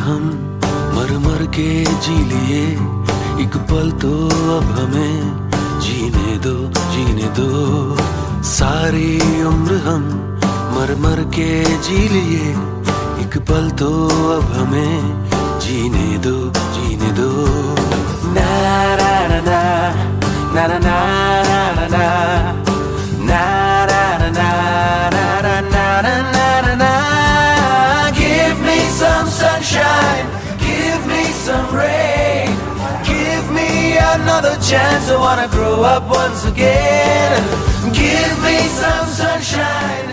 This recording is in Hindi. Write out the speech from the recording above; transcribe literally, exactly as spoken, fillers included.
हम मर मर के जी लिए, एक पल तो अब हमें जीने दो, जीने दो। सारी उम्र हम मर मर के जी लिए, एक पल तो अब हमें जीने दो, जीने दो। ना ना ना ना ना ना ना ना ना na na na na na na na na. Give me some sunshine, give me some rain, give me another chance. I wanna grow up once again. Give me some sunshine.